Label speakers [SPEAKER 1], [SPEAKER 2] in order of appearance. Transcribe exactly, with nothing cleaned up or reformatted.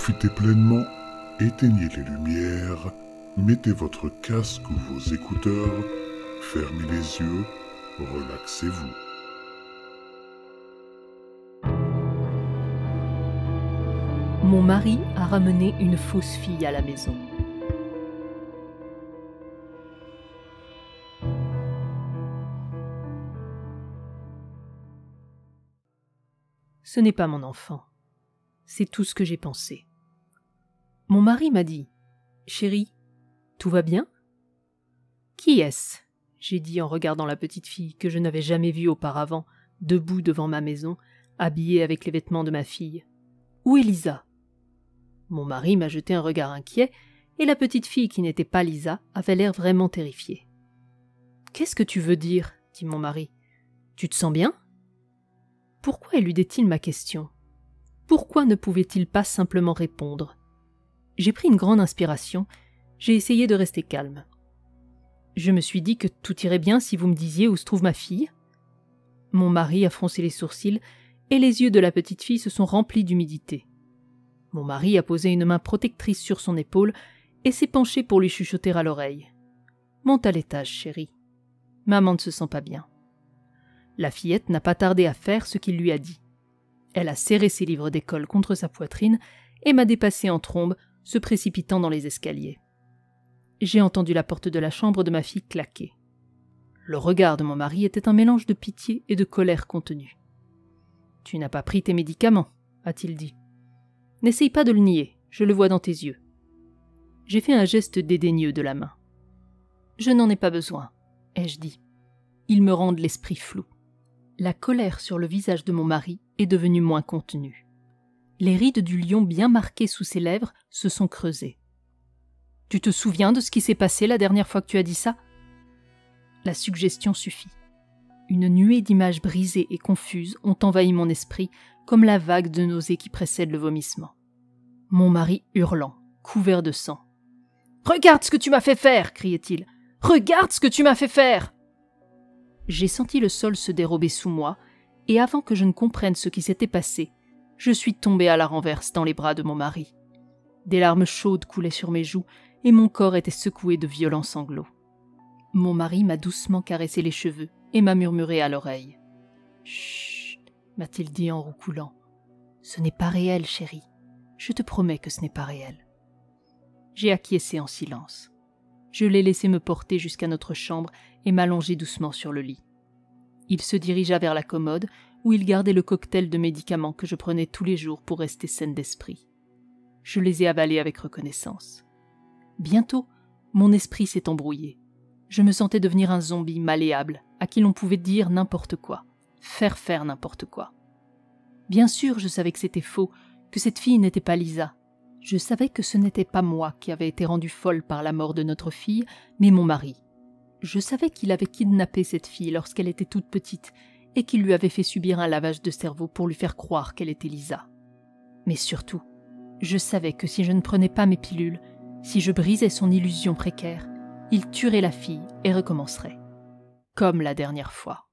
[SPEAKER 1] Profitez pleinement, éteignez les lumières, mettez votre casque ou vos écouteurs, fermez les yeux, relaxez-vous.
[SPEAKER 2] Mon mari a ramené une fausse fille à la maison. Ce n'est pas mon enfant. C'est tout ce que j'ai pensé. Mon mari m'a dit « Chérie, tout va bien ?»« Qui est-ce » j'ai dit en regardant la petite fille que je n'avais jamais vue auparavant, debout devant ma maison, habillée avec les vêtements de ma fille. « Où est Lisa ?» Mon mari m'a jeté un regard inquiet, et la petite fille qui n'était pas Lisa avait l'air vraiment terrifiée. « Qu'est-ce que tu veux dire ?» dit mon mari. « Tu te sens bien ?» Pourquoi éludait-il ma question ? Pourquoi ne pouvait-il pas simplement répondre ? J'ai pris une grande inspiration, j'ai essayé de rester calme. Je me suis dit que tout irait bien si vous me disiez où se trouve ma fille. Mon mari a froncé les sourcils et les yeux de la petite fille se sont remplis d'humidité. Mon mari a posé une main protectrice sur son épaule et s'est penché pour lui chuchoter à l'oreille. « Monte à l'étage, chérie. Maman ne se sent pas bien. » La fillette n'a pas tardé à faire ce qu'il lui a dit. Elle a serré ses livres d'école contre sa poitrine et m'a dépassé en trombe, se précipitant dans les escaliers. J'ai entendu la porte de la chambre de ma fille claquer. Le regard de mon mari était un mélange de pitié et de colère contenue. « Tu n'as pas pris tes médicaments » a-t-il dit. « N'essaye pas de le nier, je le vois dans tes yeux. » J'ai fait un geste dédaigneux de la main. « Je n'en ai pas besoin » ai-je dit. « Ils me rendent l'esprit flou. » La colère sur le visage de mon mari est devenue moins contenue. Les rides du lion bien marquées sous ses lèvres se sont creusées. « Tu te souviens de ce qui s'est passé la dernière fois que tu as dit ça ?» La suggestion suffit. Une nuée d'images brisées et confuses ont envahi mon esprit comme la vague de nausée qui précède le vomissement. Mon mari hurlant, couvert de sang. « Regarde ce que tu m'as fait faire !» criait-il. « Regarde ce que tu m'as fait faire !» J'ai senti le sol se dérober sous moi, et avant que je ne comprenne ce qui s'était passé, je suis tombée à la renverse dans les bras de mon mari. Des larmes chaudes coulaient sur mes joues, et mon corps était secoué de violents sanglots. Mon mari m'a doucement caressé les cheveux et m'a murmuré à l'oreille. « Chut !» m'a-t-il dit en roucoulant. « Ce n'est pas réel, chérie. Je te promets que ce n'est pas réel. » J'ai acquiescé en silence. Je l'ai laissé me porter jusqu'à notre chambre et m'allonger doucement sur le lit. Il se dirigea vers la commode où il gardait le cocktail de médicaments que je prenais tous les jours pour rester saine d'esprit. Je les ai avalés avec reconnaissance. Bientôt, mon esprit s'est embrouillé. Je me sentais devenir un zombie malléable à qui l'on pouvait dire n'importe quoi, faire faire n'importe quoi. Bien sûr, je savais que c'était faux, que cette fille n'était pas Lisa. Je savais que ce n'était pas moi qui avais été rendue folle par la mort de notre fille, mais mon mari. Je savais qu'il avait kidnappé cette fille lorsqu'elle était toute petite et qu'il lui avait fait subir un lavage de cerveau pour lui faire croire qu'elle était Lisa. Mais surtout, je savais que si je ne prenais pas mes pilules, si je brisais son illusion précaire, il tuerait la fille et recommencerait. Comme la dernière fois.